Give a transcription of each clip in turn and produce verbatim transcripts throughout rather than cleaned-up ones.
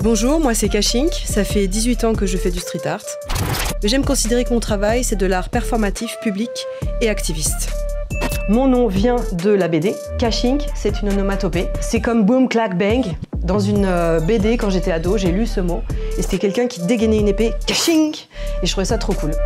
Bonjour, moi c'est Kashink, ça fait dix-huit ans que je fais du street art. Mais j'aime considérer que mon travail c'est de l'art performatif, public et activiste. Mon nom vient de la B D. Kashink, c'est une onomatopée. C'est comme boom, clac, bang. Dans une euh, B D, quand j'étais ado, j'ai lu ce mot. Et c'était quelqu'un qui dégainait une épée, Kashink. Et je trouvais ça trop cool.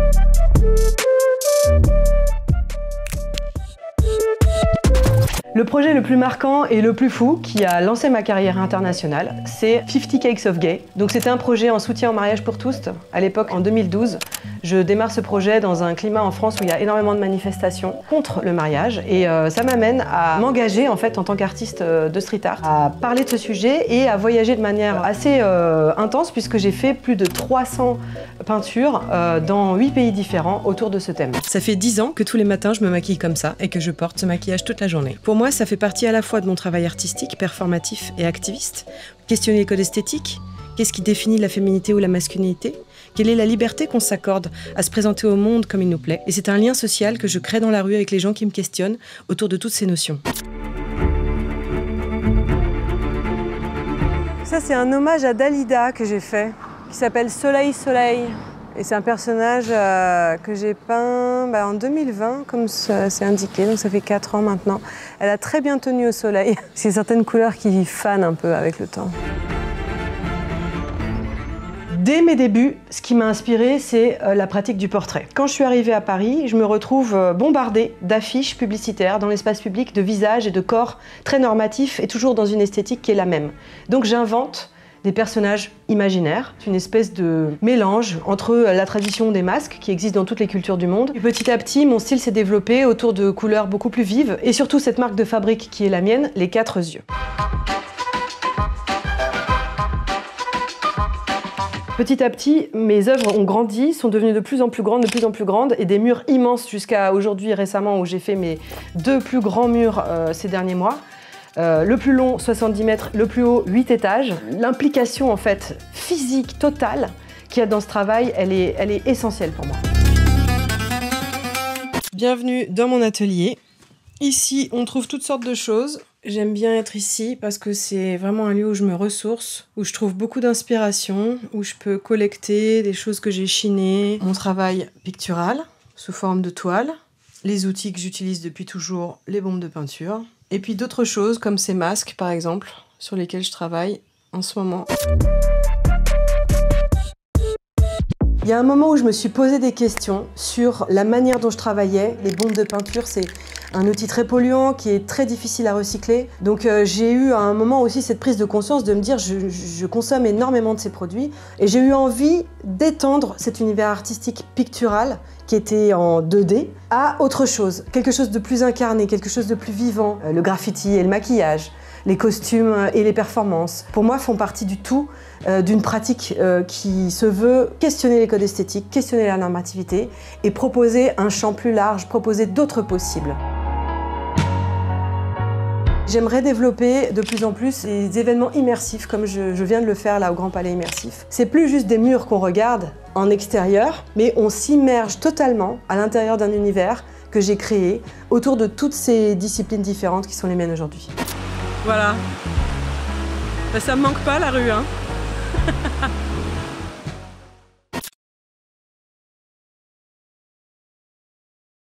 Le projet le plus marquant et le plus fou qui a lancé ma carrière internationale, c'est cinquante Cakes of Gay. Donc c'était un projet en soutien au mariage pour tous. À l'époque, en deux mille douze, je démarre ce projet dans un climat en France où il y a énormément de manifestations contre le mariage. Et euh, ça m'amène à m'engager en fait en tant qu'artiste de street art, à parler de ce sujet et à voyager de manière assez euh, intense puisque j'ai fait plus de trois cents peintures euh, dans huit pays différents autour de ce thème. Ça fait dix ans que tous les matins je me maquille comme ça et que je porte ce maquillage toute la journée. Pour moi, Moi, ça fait partie à la fois de mon travail artistique, performatif et activiste. Questionner les codes esthétiques, qu'est-ce qui définit la féminité ou la masculinité? Quelle est la liberté qu'on s'accorde à se présenter au monde comme il nous plaît? Et c'est un lien social que je crée dans la rue avec les gens qui me questionnent autour de toutes ces notions. Ça, c'est un hommage à Dalida que j'ai fait, qui s'appelle Soleil Soleil. Et c'est un personnage euh, que j'ai peint bah, en deux mille vingt, comme c'est indiqué, donc ça fait quatre ans maintenant. Elle a très bien tenu au soleil. C'est certaines couleurs qui fanent un peu avec le temps. Dès mes débuts, ce qui m'a inspirée, c'est euh, la pratique du portrait. Quand je suis arrivée à Paris, je me retrouve euh, bombardée d'affiches publicitaires dans l'espace public, de visages et de corps très normatifs et toujours dans une esthétique qui est la même. Donc j'invente des personnages imaginaires, une espèce de mélange entre la tradition des masques qui existe dans toutes les cultures du monde. Et petit à petit, mon style s'est développé autour de couleurs beaucoup plus vives et surtout cette marque de fabrique qui est la mienne, les quatre yeux. Petit à petit, mes œuvres ont grandi, sont devenues de plus en plus grandes, de plus en plus grandes, et des murs immenses jusqu'à aujourd'hui récemment où j'ai fait mes deux plus grands murs euh, ces derniers mois. Euh, le plus long, soixante-dix mètres, le plus haut, huit étages. L'implication en fait physique totale qu'il y a dans ce travail, elle est, elle est essentielle pour moi. Bienvenue dans mon atelier. Ici, on trouve toutes sortes de choses. J'aime bien être ici parce que c'est vraiment un lieu où je me ressource, où je trouve beaucoup d'inspiration, où je peux collecter des choses que j'ai chinées, mon travail pictural sous forme de toile, les outils que j'utilise depuis toujours, les bombes de peinture, et puis d'autres choses comme ces masques par exemple, sur lesquels je travaille en ce moment. Il y a un moment où je me suis posé des questions sur la manière dont je travaillais. Les bombes de peinture, c'est un outil très polluant qui est très difficile à recycler. Donc euh, j'ai eu à un moment aussi cette prise de conscience de me dire je, je consomme énormément de ces produits et j'ai eu envie d'étendre cet univers artistique pictural qui était en deux D à autre chose, quelque chose de plus incarné, quelque chose de plus vivant. Euh, le graffiti et le maquillage, les costumes et les performances, pour moi, font partie du tout euh, d'une pratique euh, qui se veut questionner les codes esthétiques, questionner la normativité et proposer un champ plus large, proposer d'autres possibles. J'aimerais développer de plus en plus des événements immersifs comme je, je viens de le faire là au Grand Palais Immersif. C'est plus juste des murs qu'on regarde en extérieur, mais on s'immerge totalement à l'intérieur d'un univers que j'ai créé autour de toutes ces disciplines différentes qui sont les miennes aujourd'hui. Voilà. Ben, ça me manque pas la rue, hein.